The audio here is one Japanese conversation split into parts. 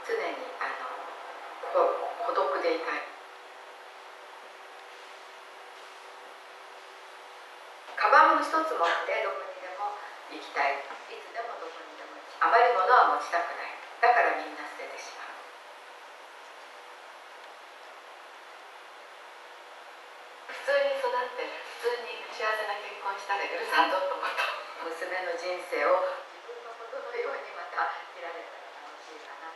常に孤独でいたい。カバンを一つ持ってどこにでも行きたい。いつでもどこにでもあまり物は持ちたくない。だからみんな捨ててしまう。普通に育って普通に幸せな結婚したら許さんぞと思った。娘の人生を自分のことのようにまた見られたら楽しいかな。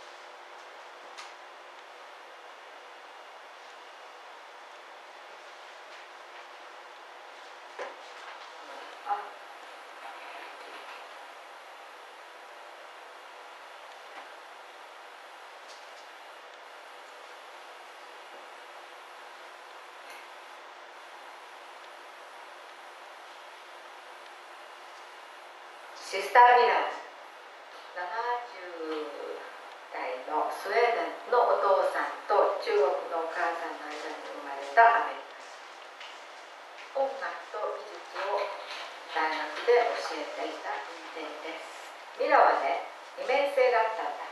シスター・ミラーズ、70代のスウェーデンのお父さんと中国のお母さんの間に生まれたアメリカ。音楽と美術を大学で教えていた人間です。ミラはね、二面性があったんだ。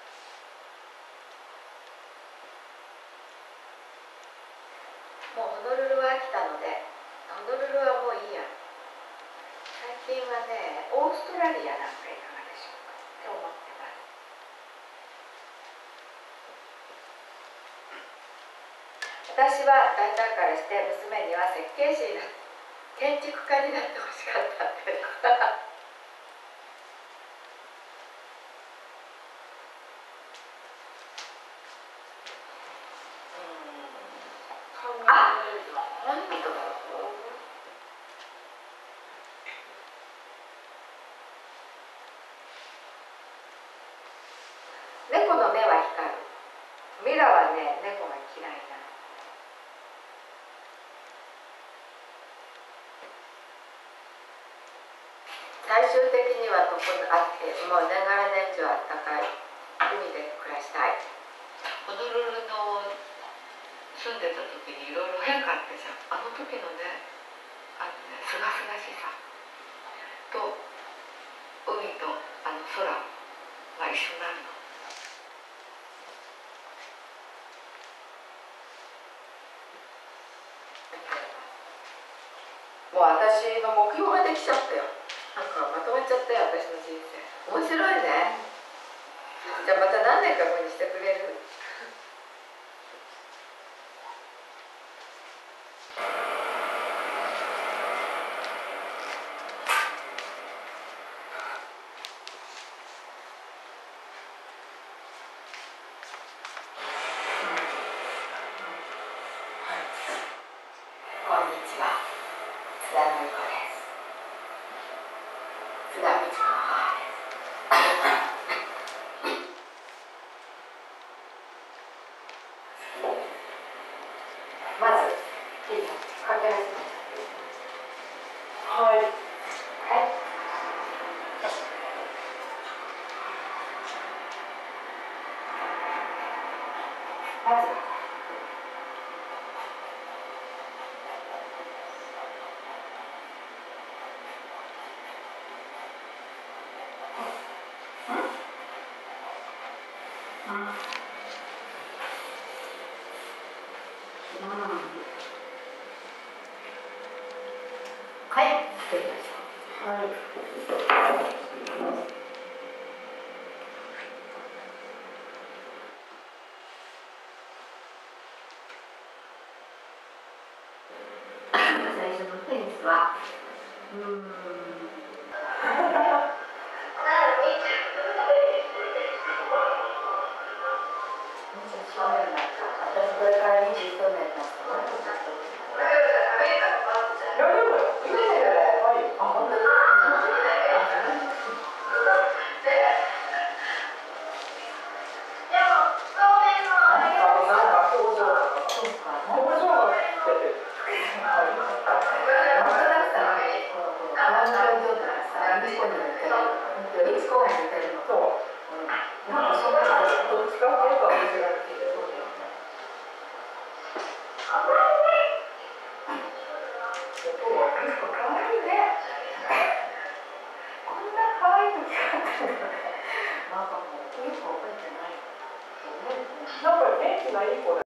もうホノルルは飽きたので、ホノルルはもういいや。最近はね、オーストラリアなんかいかがでしょうかって思ってます。私はだんだんからして娘には設計士になって建築家になってほしかったって。あ、何だろう。猫の目は光る。ミラはね、猫が嫌いなの。最終的にはここにあって、もう年がら年中あったかい海で暮らしたい。ホノルルの住んでた時にいろいろ変化あってさ、あの時のね、すがすがしさと海と空が一緒になるの。もう私の目標ができちゃったよ。なんかまとまっちゃったよ、私の人生。面白いね。じゃあまた何年か後にしてくれる？こんにちは。津田のり子です。津田美智子の母です。まず、かけ始めちゃって。はい。はい。まず。はい、作りました。はい。最初のテニスは、私これから21年になったの。本当だったのに、この子のね、つまりこう